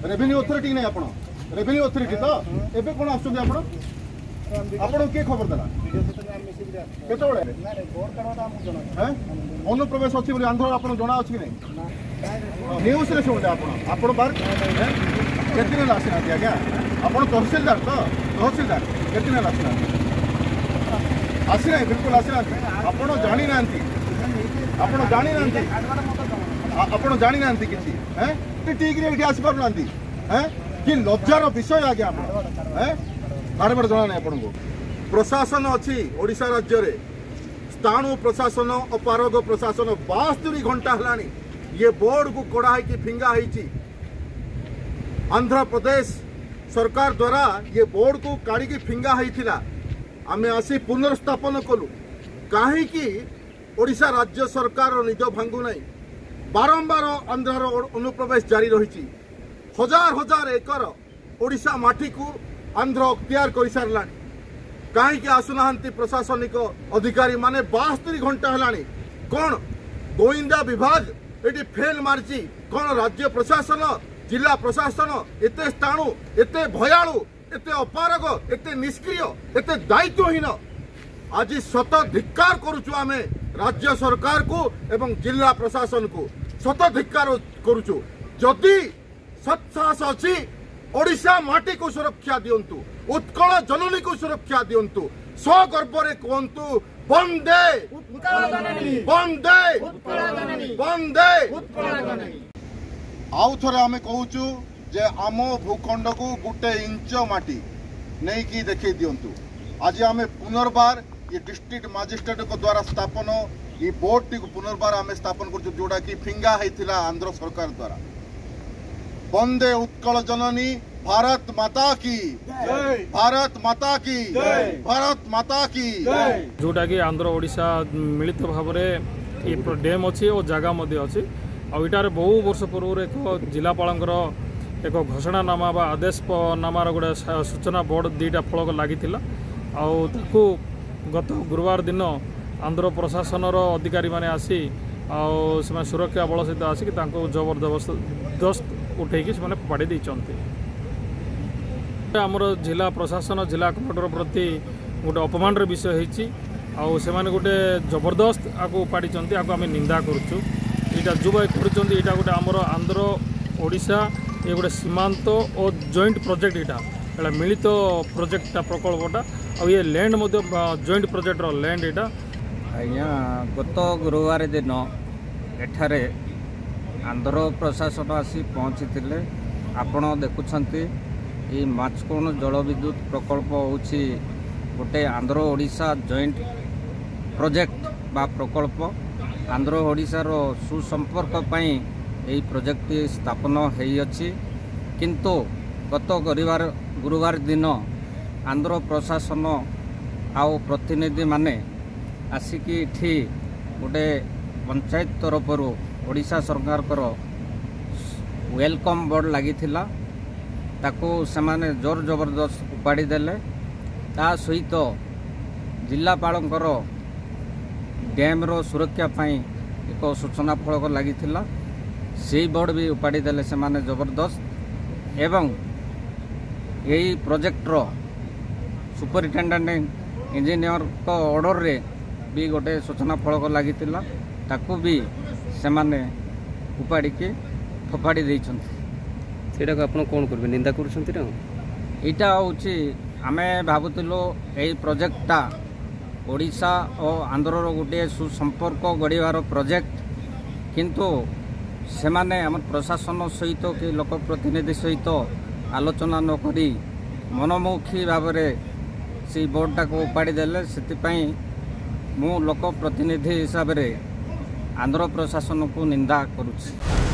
Revenue authority नहीं आपण revenue authority तो एबे कोन आछुन आपण आपण के खबर देला केते बळे हैं अनुप्रवेश अछि बोली आंध्र आपण जणा अछि कि नहीं न्यूज रे सुनले आपण बार केतिने लासिना दिया क्या आपण तहसीलदार तो तहसीलदार केतिने लासिना आसिना बिल्कुल आसिना आपण जानि नांती आपण जानि नांती आपण जानि नांती किछि हैं ठीक रे आसी पार नांती हैं कि लज्जार विषय आगे आपण हैं बारे बारे जना नहीं आपन को प्रशासन अच्छी ओडिशा राज्य रे स्थाणु प्रशासन अपारग प्रशासन 72 घंटा हलानी ये बोर्ड को कड़ा कि फिंगा है आंध्र प्रदेश सरकार द्वारा ये बोर्ड को काढ़ी की फिंगा है आमे आसी पुनर्स्थापन कलु कहीं ओडिशा राज्य सरकार निज भांगु नहीं बारंबार आंध्र अनुप्रवेश जारी रही हजार हजार एकर ओडिशा माटी को आंध्र अख्तियार कर सारा कहीं आसुना प्रशासनिक अधिकारी माने 72 घंटा है कौन गोइंदा विभाग ये फेल मार्ची कौन राज्य प्रशासन जिला प्रशासन एते स्थाणु एते भयालु एते अपारग एते निष्क्रिय एते दायित्वहीन आज शत धिक्कार करुचु आमे राज्य सरकार को एवं जिला प्रशासन को शत धिक्कार करुचु जदि सत्साहस अच्छी ओडिशा माटी को सुरक्षा दियंतु उत्कल जननी को सुरक्षा दियंतु सगर्व कहतु वंदे वंदे वंदे आउ थरे आमे कहूचु जे आम भूखंड को गोटे इंच माटी नहीं कि देखै दियंतु आज आमे पुनर्बार ये डिस्ट्रिक्ट मजिस्ट्रेट को द्वारा स्थापन ये बोर्ड टी को पुनर्बार आमे स्थापन कर जोड़ा कि फिंगा हैथिला आंध्र सरकार द्वारा वंदे उत्कल जननी भारत माता की भारत माता की भारत माता की जोटा कि आंध्र ओडिशा मिलित भाव में ये डैम अच्छी और जगह मध्य अच्छी आटार बहु वर्ष पूर्व एक जिलापाल एक घोषणानामा बा आदेशनामार गोटे सूचना बोर्ड 2टा फलक लगी गत गुरुवार दिन आंध्र प्रशासन अधिकारी माने आसी सुरक्षा बल सहित आसिक जबरदस्त उठेकी से फाड़ी देते आमर जिला प्रशासन जिला कलेक्टर प्रति गोटे अपमान विषय होती गोटे जबरदस्त आपको उपाड़ी आम निंदा करुचु यहाँ जो भाई कर गोटे आमर आंध्र ओडिशा ये गोटे सीमांत और जॉइंट प्रोजेक्ट यहाँ मिलित प्रोजेक्टा प्रकल्पटा और ये लैंड जॉइंट प्रोजेक्ट लैंड यहाँ आज्ञा गत गुरुवार दिन एठारे आंध्र प्रशासन आसी पहुँची आपण देखुंत ये माचकोण जल विद्युत प्रकल्प होची गोटे आंध्र ओडिशा जॉइंट प्रोजेक्ट बा प्रकल्प आंध्र ओडिशार सुसंपर्क पाई यही प्रोजेक्ट स्थापन होइछि किंतु गत गुरुवार दिन आंध्र प्रशासन आउ प्रतिनिधि माने आसिकी इठी गोटे पंचायत तरफर ओडिशा सरकार वेलकम बोर्ड लगी ताको सेमाने जोर जबरदस्त उपाड़ी देले ता सहित जिलापालंकर डैम रो सुरक्षा पाई एक सूचना फलक लगी से बोर्ड भी उपाड़ी देले सेमाने जबरदस्त एवं यही प्रोजेक्ट रो सुपरिटेंडेंट इंजीनियर को ऑर्डर रे भी गोटे सूचना फलक लगी ताको भी सेमाने उपाड़ी के फोपाड़ी देइछन्ति सेटा को आपण कोन करबे निंदा करूछन्ति ना एटा होची आमे भाबुतिलो एई प्रोजेक्टटा ओडिशा और आंध्र रो गोटे सुसंपर्क गढ़िवार प्रोजेक्ट किंतु सेमाने हम प्रशासन सहित कि लोक प्रतिनिधि सहित आलोचना न करी मनमुखी भाव से बोर्डटा को उपाड़ी देले सेतिपई मु लोक प्रतिनिधि हिसाब रे आंध्र प्रशासन को निंदा करुछि।